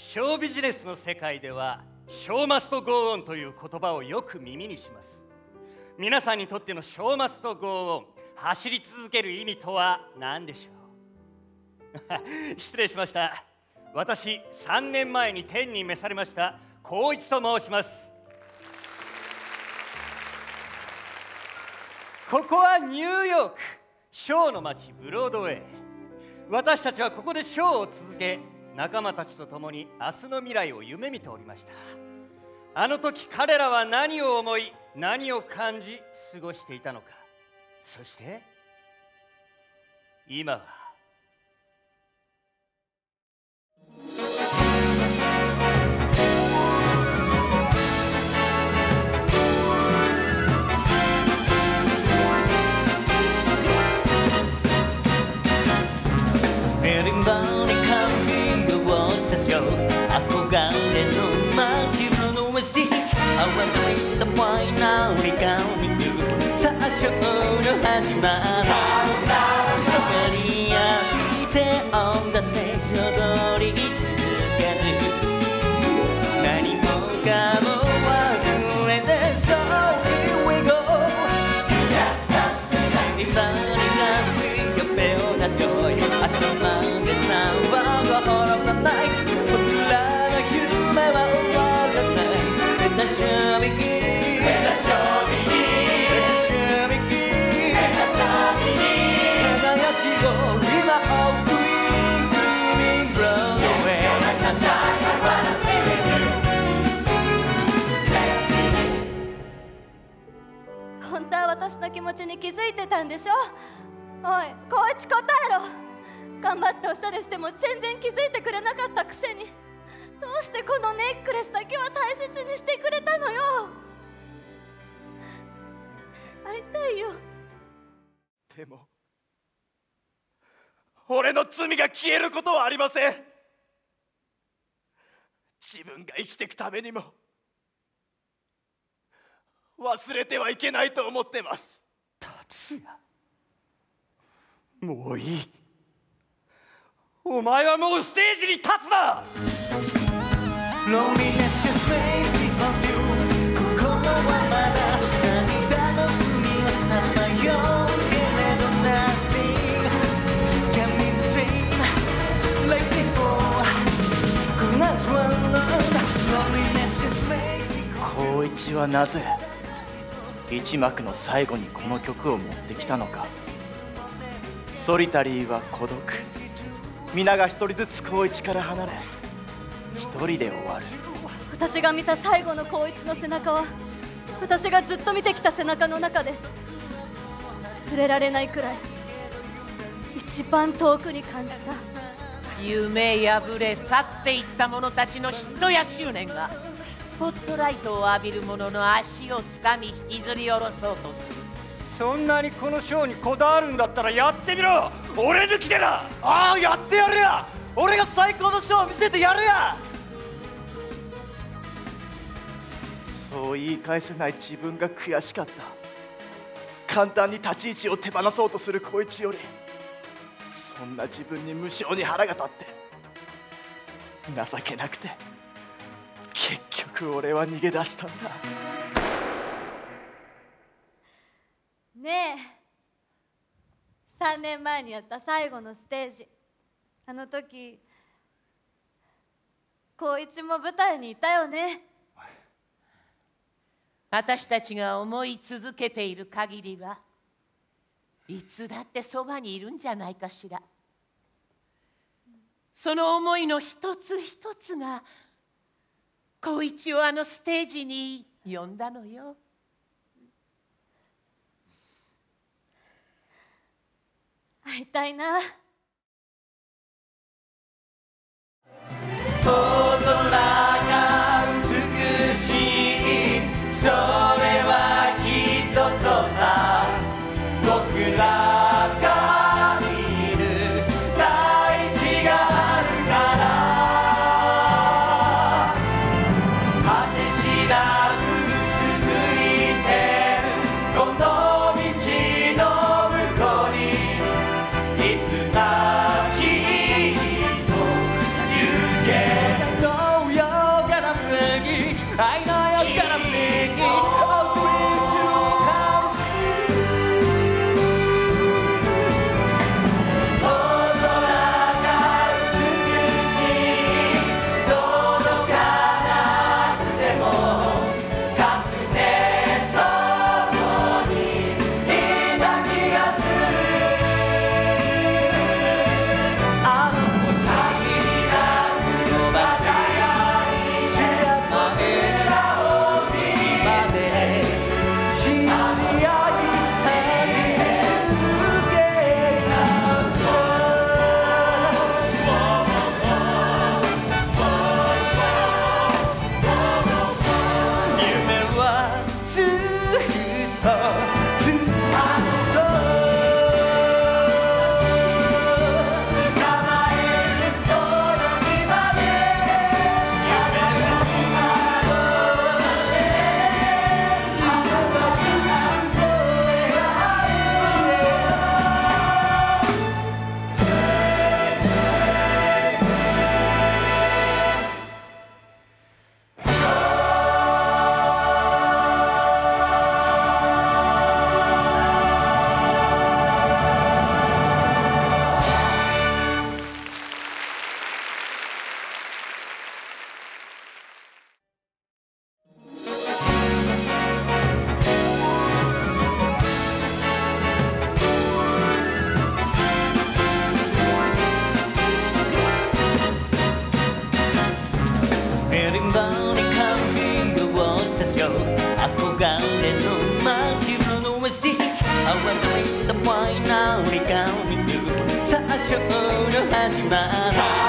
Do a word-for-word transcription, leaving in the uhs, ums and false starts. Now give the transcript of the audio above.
ショービジネスの世界ではショーマストゴーオンという言葉をよく耳にします。皆さんにとってのショーマストゴーオン、走り続ける意味とは何でしょう失礼しました。私さんねんまえに天に召されました光一と申します。ここはニューヨーク、ショーの街ブロードウェイ。私たちはここでショーを続け、仲間たちと共に明日の未来を夢見ておりました。あの時彼らは何を思い、何を感じ過ごしていたのか。そして今はメリンバに髪をさしよう憧れの街のオアシス I want to read the final counting 最初の始まり光に浴びて音楽性踊り続ける何もかも忘れて So here we goメリンバに髪をペオだよ朝までさわがほろなナイト僕らの夢は終わらないLet us show begin Let us show begin Let us show begin Let us show begin 輝きを今 All green green Broadway Yes, you're my sunshine I wanna stay with you Let's sing 本当は私の気持ちに気づいてたんでしょ。おい、光一答えろ。頑張っておしゃれしても全然気づいてくれなかったくせに、どうしてこのネックレスだけは大切にしてくれたのよ。会いたいよ。 でも俺の罪が消えることはありません。自分が生きていくためにも忘れてはいけないと思ってます。 達也、もういい。お前はもうステージに立つな。 Loneliness just makes me confused 心はまだ涙の海はさまようけれど Nothing can be the same like before Not one Loneliness just makes me confused 光一はなぜ一幕の最後にこの曲を持ってきたのか。ソリタリーは孤独、皆が一人ずつ光一から離れ一人で終わる。 私が見た最後の光一の背中は、私がずっと見てきた背中の中で触れられないくらい一番遠くに感じた。 夢破れ去っていった者たちの嫉妬や執念がスポットライトを浴びる者の足をつかみ引きずり下ろそうとする。 そんなにこのショーにこだわるんだったらやってみろ。俺抜きでな。 ああ、やってやるや。俺が最高のショーを見せてやるや。そう言い返せない自分が悔しかった。簡単に立ち位置を手放そうとする光一より、そんな自分に無性に腹が立って情けなくて、結局俺は逃げ出したんだ。 ねえ、さんねんまえにやった最後のステージ、あの時光一も舞台にいたよね。 私たちが思い続けている限りはいつだってそばにいるんじゃないかしら。その思いの一つ一つが光一をあのステージに呼んだのよ。 会いたいな。 大空が美しい、それはきっとそうさ。僕らが見る大地があるから、果てしなく続いてるこの道の向こうにいつかきっと行け。 乗り換えにさあショーの始まり